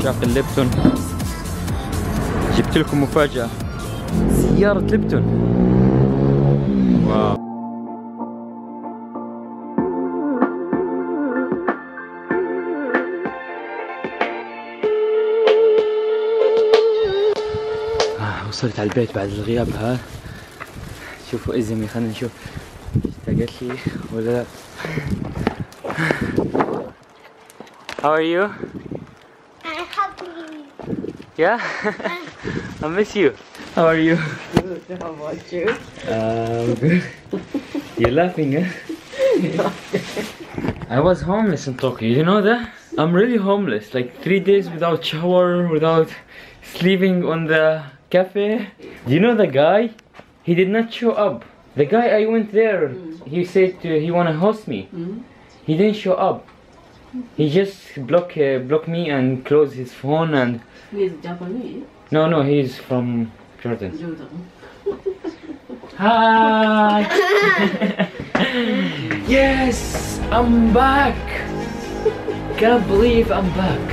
عشاق الليبتون جبت لكم مفاجأة، سيارة ليبتون. واو. وصلت على البيت بعد الغياب ها. شوفوا إزمي، خلينا نشوف اشتاقت لي ولا لا. How are you? I'm happy. Yeah? I miss you. How are you? Good. How about you? Good. You're laughing, eh? I was homeless in Tokyo, you know that? I'm really homeless, like 3 days without shower, without sleeping on the cafe. Do you know the guy? He did not show up. The guy I went there, he said he wanna host me. He didn't show up. He just blocked me and closed his phone and... He's Japanese. No, he's from Jordan. Jordan. Hi! Yes! I'm back! Can't believe I'm back.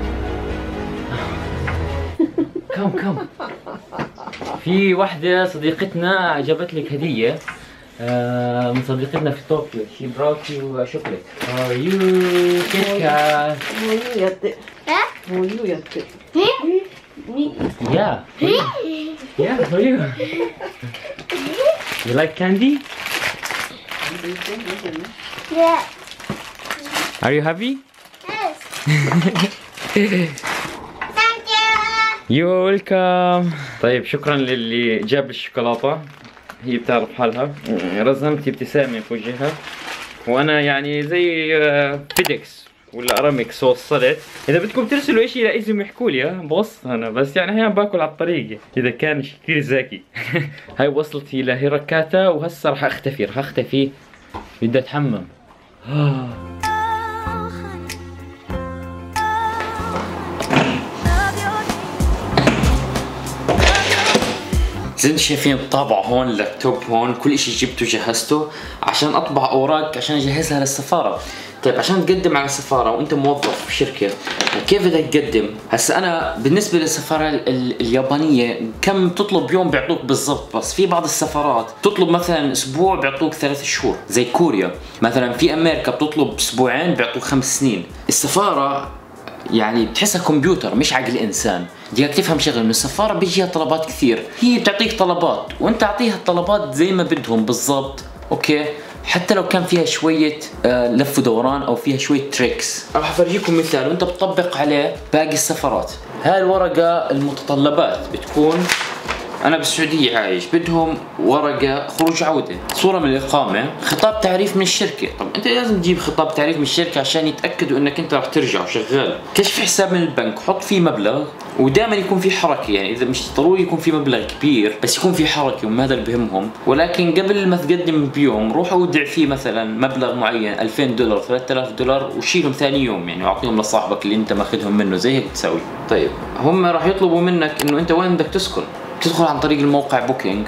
Come. في واحدة صديقتنا جابت لك هدية من صديقتنا في طوكيو. She brought you a chocolate. For you, Kit Kat. もういいやって。もういいやって。 Yeah. Yeah, for you. You like candy? Yeah. Are you happy? Yes. Thank you. You're welcome. طيب شكرا للي جاب الشوكولاتة، هي بتعرف حالها. رسمت ابتسامة في وجهها، وانا يعني زي فيديكس ولا ارامكس وصلت. اذا بدكم ترسلوا اشي لازم يحكوا لي بوصل انا، بس يعني احيانا باكل على الطريق اذا كان كثير ذكي. هاي وصلتي لهيراكاتا، وهسه راح اختفي بدي اتحمم. زي ما شايفين الطابعة هون، اللابتوب هون، كل اشي جبته جهزته عشان اطبع اوراق عشان اجهزها للسفارة. طيب عشان تقدم على السفارة وانت موظف في شركة، كيف بدك تقدم؟ هسا انا بالنسبة للسفارة اليابانية كم تطلب يوم بيعطوك بالضبط، بس في بعض السفارات تطلب مثلا اسبوع بيعطوك 3 شهور، زي كوريا مثلا. في امريكا بتطلب اسبوعين بيعطوك 5 سنين. السفارة يعني بتحسها كمبيوتر مش عقل انسان. بدك تفهم شغله، انه السفاره بيجيها طلبات كثير، هي بتعطيك طلبات وانت اعطيها الطلبات زي ما بدهم بالضبط، اوكي؟ حتى لو كان فيها شويه لف ودوران او فيها شويه تريكس. راح افرجيكم مثال وانت بتطبق عليه باقي السفرات. هاي الورقه المتطلبات بتكون، أنا بالسعودية عايش، بدهم ورقة خروج عودة، صورة من الإقامة، خطاب تعريف من الشركة. طب أنت لازم تجيب خطاب تعريف من الشركة عشان يتأكدوا إنك أنت راح ترجع وشغال. كشف حساب من البنك، حط فيه مبلغ، ودائما يكون في حركة، يعني إذا مش ضروري يكون في مبلغ كبير بس يكون في حركة، وما هذا اللي بهمهم. ولكن قبل ما تقدم بيوم روح أودع فيه مثلا مبلغ معين، $2000 $3000، وشيلهم ثاني يوم يعني، وأعطيهم لصاحبك اللي أنت ماخذهم منه، زي هيك تسوي. طيب هم راح يطلبوا منك إنه أنت وين بدك تسكن. بتدخل عن طريق الموقع بوكينج،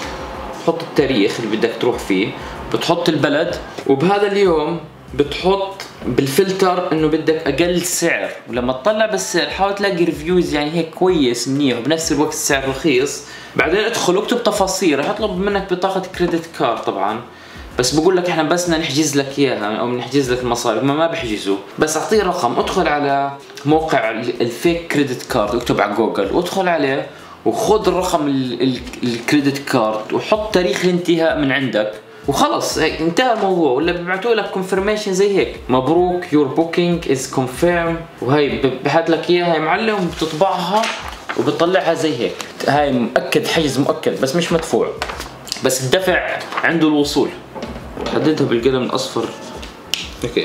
بتحط التاريخ اللي بدك تروح فيه، بتحط البلد، وبهذا اليوم بتحط بالفلتر انه بدك اقل سعر. ولما تطلع بالسعر حاول تلاقي ريفيوز يعني هيك كويس منيح وبنفس الوقت السعر رخيص. بعدين ادخل واكتب تفاصيل. رح يطلب منك بطاقة كريدت كارد طبعا، بس بقول لك احنا بس بدنا نحجز لك اياها او نحجز لك المصاري، ما بحجزوا. بس اعطيه رقم، ادخل على موقع الفيك كريدت كارد، اكتب على جوجل وادخل عليه وخذ الرقم الكريدت كارد وحط تاريخ الانتهاء من عندك، وخلص هيك انتهى الموضوع. ولا بيبعتوا لك كونفirmation زي هيك، مبروك يور بوكينج از كونفيرم، وهي بحط لك اياها يا معلم، بتطبعها وبتطلعها زي هيك. هاي مؤكد، حجز مؤكد بس مش مدفوع، بس الدفع عنده الوصول. حددها بالقلم الاصفر، اوكي،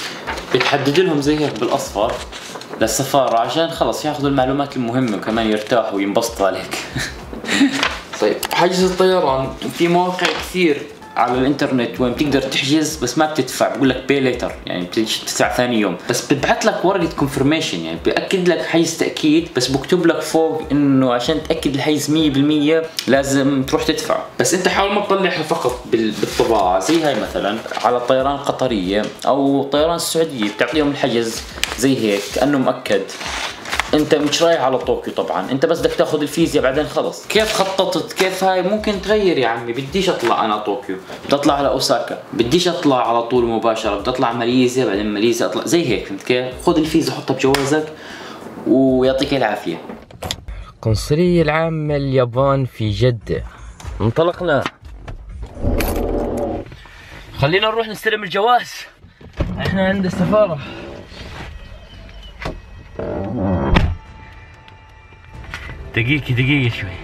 بتحدد لهم زي هيك بالاصفر للسفارة عشان خلص ياخذوا المعلومات المهمة وكمان يرتاحوا وينبسطوا عليك. طيب حجز الطيران، في مواقع كثير على الانترنت وين بتقدر تحجز بس ما بتدفع، بقول لك باي ليتر، يعني بتدفع ثاني يوم، بس بتبعث لك ورقة كونفirmation، يعني بأكد لك حجز تأكيد، بس بكتب لك فوق انه عشان تأكد الحجز 100% لازم تروح تدفع. بس انت حاول ما تطلعها فقط بالطباعة، زي هاي مثلا على الطيران القطرية او طيران السعودية بتعطيهم الحجز زي هيك كأنه مؤكد، انت مش رايح على طوكيو طبعا، انت بس بدك تاخذ الفيزياء بعدين خلص. كيف خططت؟ كيف هاي ممكن تغير يا عمي؟ بديش اطلع انا طوكيو، بدي اطلع على اوساكا، بديش اطلع على طول مباشره، بدي اطلع ماليزيا بعدين ماليزيا اطلع زي هيك، فهمت كيف؟ خذ الفيزا حطها بجوازك ويعطيك العافيه. القنصليه العامه اليابان في جده، انطلقنا. خلينا نروح نستلم الجواز، احنا عند السفاره. دقيقة شوي.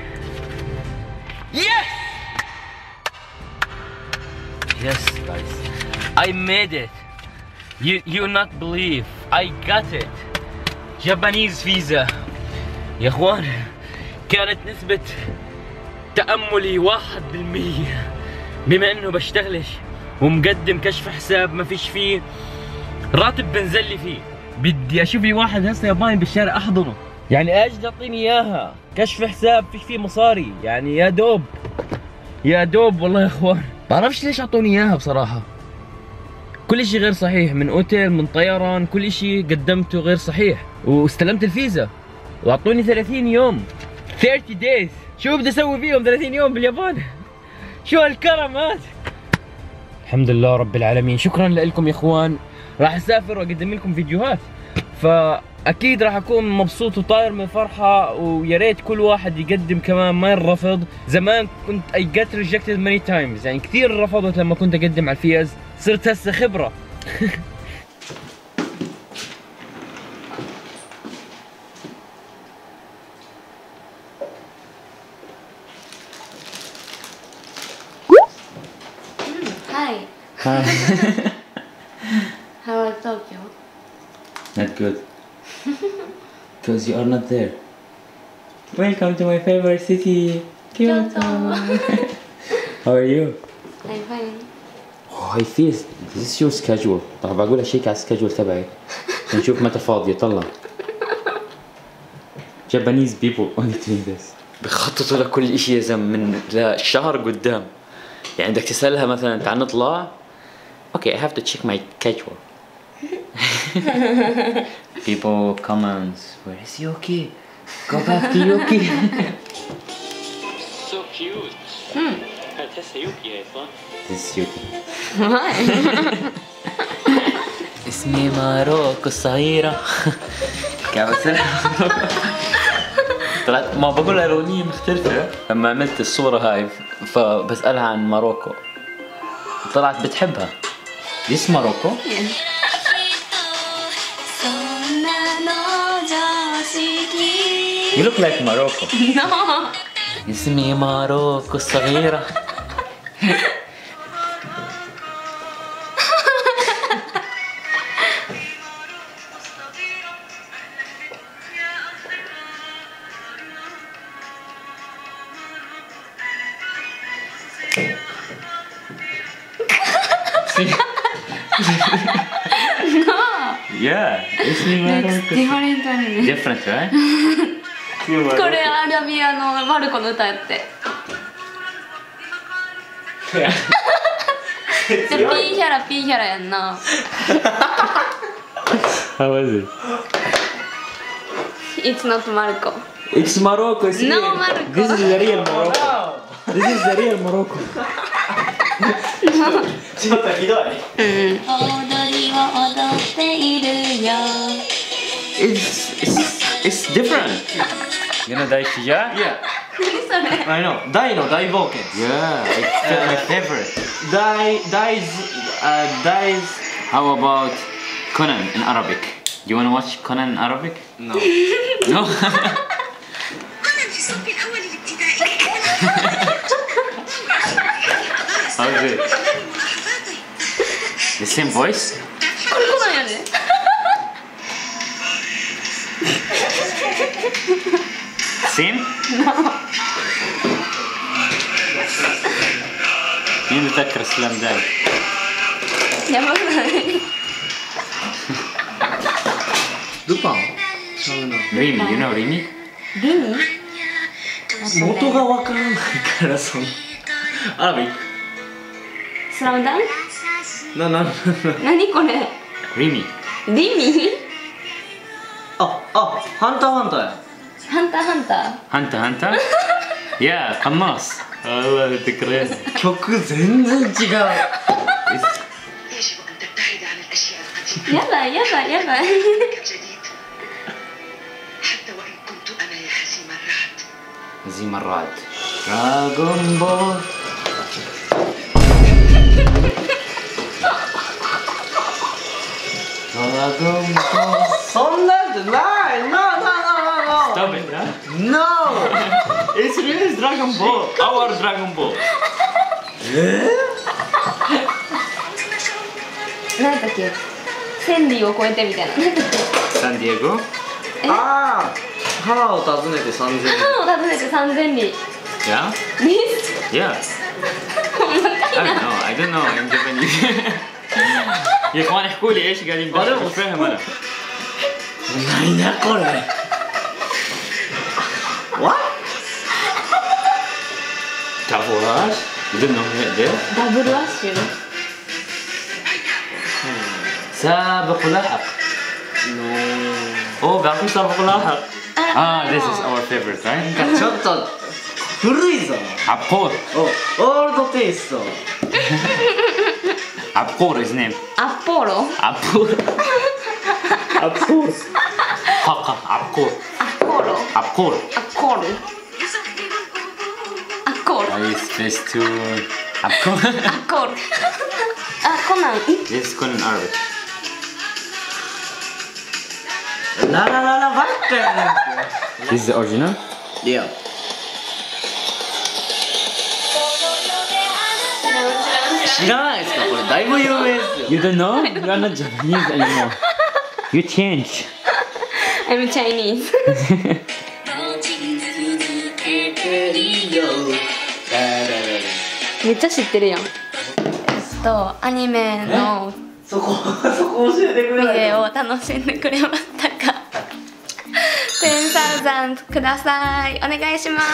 Yes guys, I made it. You not believe I got it. Japanese visa. يا اخوان كانت نسبة تأملي 1%، بما انه بشتغلش ومقدم كشف حساب ما فيش فيه راتب بنزل لي فيه. بدي اشوف لي واحد هسه ياباني بالشارع احضنه، يعني اجي تعطيني اياها كشف حساب فيش فيه مصاري، يعني يا دوب والله يا اخوان. بعرفش ليش اعطوني اياها بصراحة. كل اشي غير صحيح، من اوتيل من طيران كل اشي قدمته غير صحيح، واستلمت الفيزا واعطوني 30 يوم 30 days. شو بدي اسوي فيهم 30 يوم باليابان؟ شو هالكرم هذا؟ الحمد لله رب العالمين. شكرا لكم يا اخوان. راح اسافر واقدم لكم فيديوهات، فاكيد راح اكون مبسوط وطاير من الفرحه، ويا ريت كل واحد يقدم كمان ما ينرفض. زمان كنت I got rejected many times، يعني كثير رفضت لما كنت اقدم على الفيز، صرت هسه خبره. Hi. How are Tokyo? Not good. Because you are not there. Welcome to my favorite city, Kyoto. How are you? I'm fine. Oh, I feel this is your schedule. طب بقول اشيك على السكجول تبعك نشوف متى فاضية. طلع Japanese people only doing this. بخططوا لكل اشي يا زلمة من لشهر قدام. يعني بدك تسألها مثلا تعال نطلع. Okay, I have to check my schedule. People comments, where is Yuki? Go back to Yuki. So cute. That's Yuki, I thought. This is Yuki. اسمي ماروكو الصغيرة. قاعد بسألها. طلعت ما بقول اغنية مختلفة. لما عملت الصورة هاي فبسألها عن ماروكو، طلعت بتحبها. This Morocco? Yes. You look like Morocco. No. اسمي ماروكو الصغيرة. No. Yeah, اسمي ماروكو. Different anime. Different, right? これアラビアのマルコの歌やって。でピーヒャラやんな。 How was it? It's not Marco. It's Morocco. It's No, real. Marco. This is the real Morocco. This is the real Morocco. ちょっとひどい。 踊りを踊っているよ。 It's different. You know Dai Shija? Yeah, 何それ？ I know. 大の大冒険。 Yeah, it's my favorite. 大is How about Conan in Arabic? You wanna watch Conan in Arabic? no. No? How's it? The same voice? これコナンやね。 Same? مين بتذكر سلام داي؟ やばくない？ ルパン？ちゃうな。 Rimi, you know Rimi? リミ？ 元がわからないからその。アラビッスラムダンク？ ク。な。 何これ？ Rimi. リミ？ あ、 あ、ハンターハンターや。 ハンターハンター。 هانتا هانتا يا قناص والله ذكريات 曲全然違う。 يجب أن تبتعد عن الأشياء القديمة やばいやばいやばい。 الجديد حتى وإن كنت أنا يا هزيم الرعد. زي مرات دراغون بول そんなんじゃない。No Stop it huh? No. It's really Dragon Ball our Dragon Ball 何だっけ、千里を超えてみたいな。何だっけ、 سان دييغو ああ、母を訪ねて3000年。 母を訪ねて3000里です。 yeah yeah I don't know in Japanese يا اخوان احكوا لي ايش قاعدين بتحكوا مش فاهم انا 何やこれ。What? تعرفوهاش؟ you don't know it ダブルアッシュ。 سابق لاحق اوه بيعرفوا سابق لاحق this is our favorite right ちょっと古いぞ。 عبقور お、オールドテイスト。 عبقور his name アポロ。 عبقور عبقور حقا عبقور アポロ。 عبقور アコール。アコール。 هاي سبيس تون عبقور アコール。あ、コナン。 This is Conan Arabic ララララばっかやねん This is the original て。いや。知らないですかこれだいぶ有名ですよ。 You don't know? You are not Japanese anymore You changed I'm Chinese めっちゃ知ってるやん。アニメのそこ教えてくれビないと。 デオを楽しんでくれましたか。10,000ください。お願いします。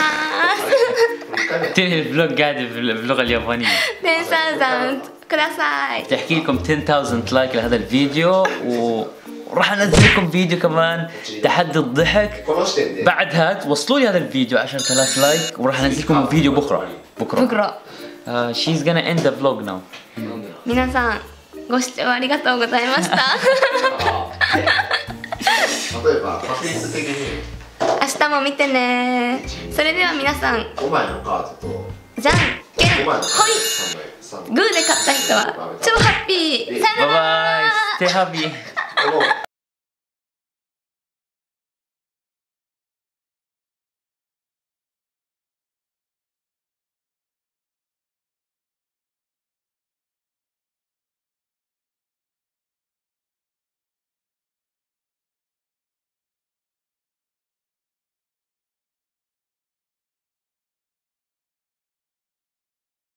الفلوج قاعد باللغة اليابانية 10,000ください。 تحكي لكم 10,000 لايك لهذا الفيديو وراح انزل لكم فيديو كمان تحدي الضحك بعدها توصلوا لي هذا الفيديو 10,000 لايك وراح انزل لكم فيديو بكره ブクロ。 she's gonna end the vlog now 皆さんご視聴ありがとうございました。 例えば確率的に明日も見てね。それでは皆さん、 5枚のカードとじゃんけん 5枚のカードほい。 3枚グーで勝った人は超ハッピー。さよなら。 باي باي stay happy でも